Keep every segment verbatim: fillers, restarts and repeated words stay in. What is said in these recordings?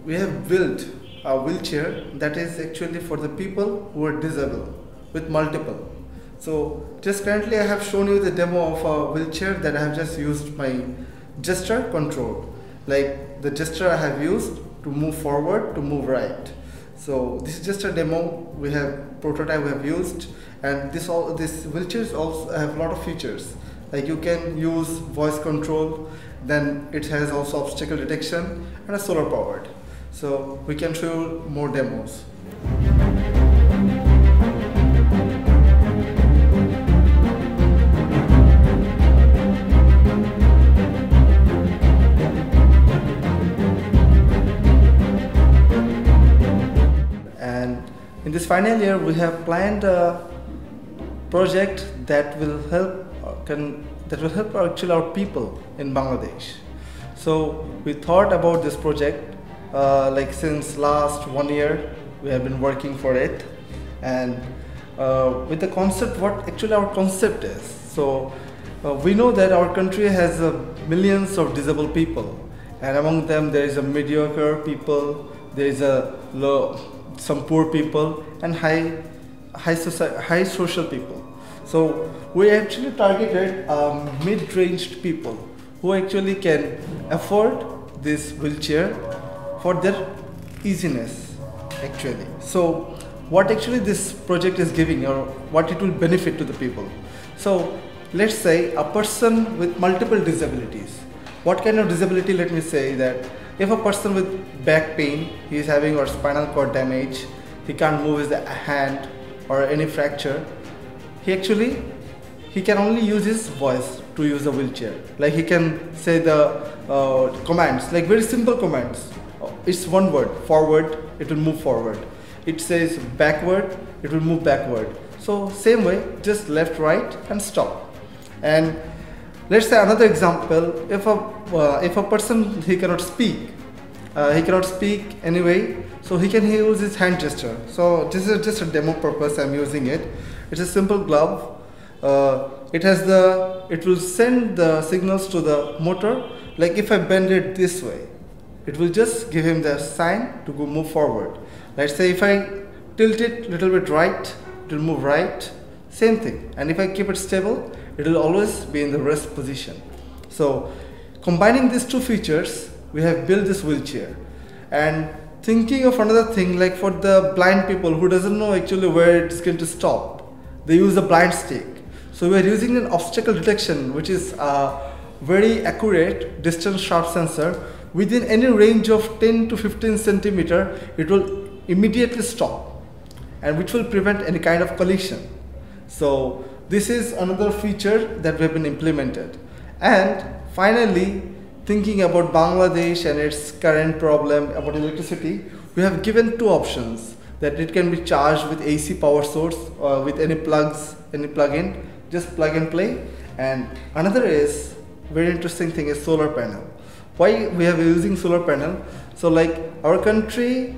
we have built a wheelchair that is actually for the people who are disabled with multiple. So just currently I have shown you the demo of a wheelchair that I have just used my gesture control, like the gesture I have used to move forward, to move right. So this is just a demo. We have prototype we have used, and this all this wheelchairs also have a lot of features. Like you can use voice control, then it has also obstacle detection and a solar powered. So we can show you more demos. And in this final year, we have planned a project that will help can that will help actually our people in Bangladesh. So we thought about this project uh, like since last one year. We have been working for it, and uh, with the concept, what actually our concept is. So uh, we know that our country has uh, millions of disabled people, and among them there is a mediocre people, there is a low, some poor people, and high high society, high social people. So we actually targeted um, mid-ranged people who actually can afford this wheelchair for their easiness actually. So what actually this project is giving, or what it will benefit to the people. So let's say a person with multiple disabilities. What kind of disability? Let me say that if a person with back pain, he is having or spinal cord damage, he can't move his hand or any fracture, he actually he can only use his voice to use a wheelchair. Like he can say the uh, commands, like very simple commands. It's one word, forward, it will move forward. It says backward, it will move backward. So same way, just left, right, and stop. And let's say another example, if a uh, if a person, he cannot speak, uh, he cannot speak anyway, so he can use his hand gesture. So this is just a demo purpose, I'm using it. It's a simple glove. Uh, it has the, it will send the signals to the motor. Like if I bend it this way, it will just give him the sign to go move forward. Let's say if I tilt it a little bit right, it will move right. Same thing. And if I keep it stable, it will always be in the rest position. So combining these two features, we have built this wheelchair. And thinking of another thing, like for the blind people who doesn't know actually where it's going to stop, they use a blind stick. So we are using an obstacle detection, which is a very accurate distance sharp sensor. Within any range of ten to fifteen centimeter, it will immediately stop, and which will prevent any kind of collision. So this is another feature that we have been implemented. And finally, thinking about Bangladesh and its current problem about electricity, we have given two options, that it can be charged with A C power source or with any plugs, any plug-in, just plug and play. And another is, very interesting thing is solar panel. Why we are using solar panel? So like our country,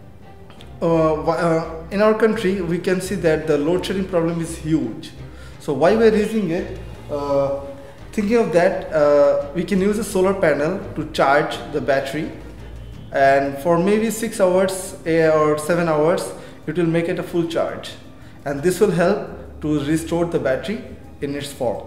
uh, uh, in our country, we can see that the load shedding problem is huge. So why we are using it? Uh, thinking of that, uh, we can use a solar panel to charge the battery, and for maybe six hours or seven hours, it will make it a full charge, and this will help to restore the battery in its form.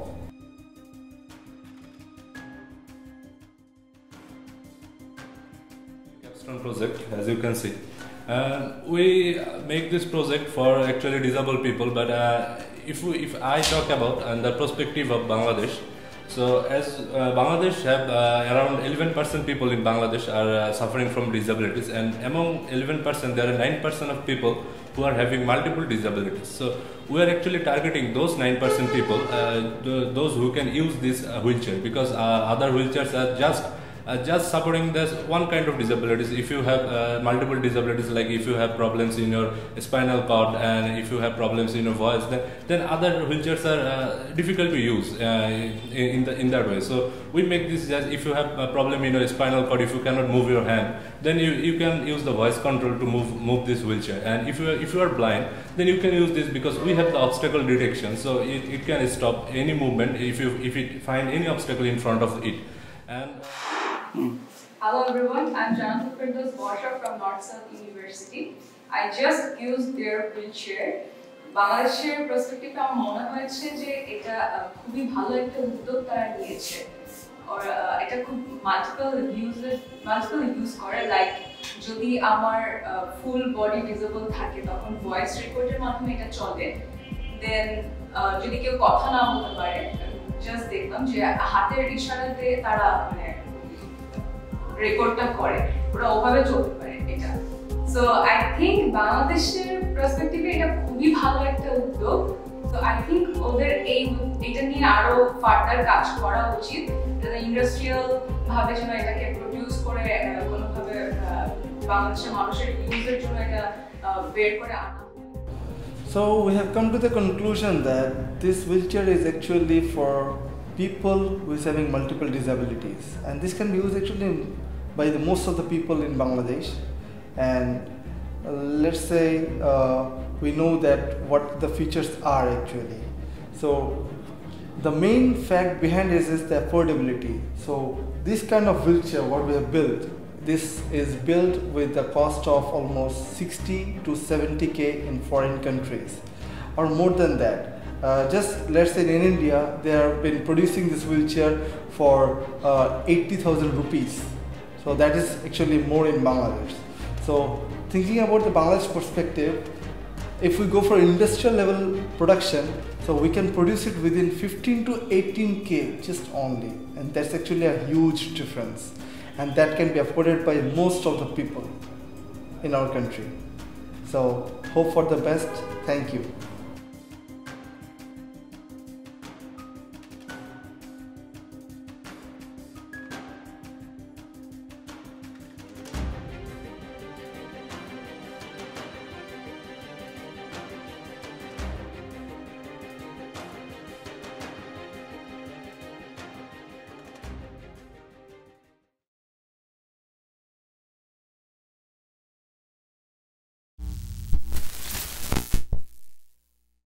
Project, as you can see, uh, we make this project for actually disabled people, but uh, if we, if I talk about and the perspective of Bangladesh, so as uh, Bangladesh have uh, around eleven percent people in Bangladesh are uh, suffering from disabilities, and among eleven percent there are nine percent of people who are having multiple disabilities. So we are actually targeting those nine percent people, uh, the, those who can use this uh, wheelchair, because uh, other wheelchairs are just Uh, just suffering this one kind of disabilities. If you have uh, multiple disabilities, like if you have problems in your spinal cord and if you have problems in your voice, then, then other wheelchairs are uh, difficult to use uh, in, in, the, in that way. So we make this just, if you have a problem in your spinal cord, if you cannot move your hand, then you, you can use the voice control to move move this wheelchair. And if you are, if you are blind, then you can use this because we have the obstacle detection, so it, it can stop any movement if you if it find any obstacle in front of it. And Hello everyone, I'm Janata Firdaus Bosha from North South University. I just used their wheelchair. বাংলাদেশের perspective আমার মনে হয়েছে যে এটা খুবই ভালো একটা উদ্যোগ তারা নিয়েছে। আর এটা খুব মাল্টিপল ইউজেস মাল্টিপল ইউজ করে, লাইক যদি আমার ফুল বডি ডিসেবল থাকে তখন ভয়েস রেকর্ডের মাধ্যমে এটা চলে। দেন যদি কেউ কথা না বলতে পারে, জাস্ট দেখলাম যে হাতের ইশারাতে তারা মানে রেকর্ডটা করে, ওরা ওভাবে চলতে পারে এটা। সো আই থিঙ্ক বাংলাদেশের পার্সপেক্টিভে এটা খুবই ভালো একটা উদ্যোগ। তো আই থিঙ্ক ওদের এই এটা নিয়ে আরো ফার্দার কাজ করা উচিত, ইন্ডাস্ট্রিয়াল ভাবে যেন এটাকে প্রডিউস করে কোনোভাবে বাংলাদেশের মানুষের ইউজের জন্য এটা বের করে আনা। So we have come to the conclusion that this wheelchair is actually for people who is having multiple disabilities, and this can be used actually by the most of the people in Bangladesh. And uh, let's say uh, we know that what the features are actually. So the main fact behind this is the affordability. So this kind of wheelchair, what we have built, this is built with the cost of almost sixty to seventy K in foreign countries, or more than that. Uh, just let's say in India, they have been producing this wheelchair for uh, eighty thousand rupees. So that is actually more in Bangladesh. So thinking about the Bangladesh perspective, if we go for industrial level production, so we can produce it within fifteen to eighteen K just only, and that's actually a huge difference, and that can be afforded by most of the people in our country. So hope for the best. Thank you.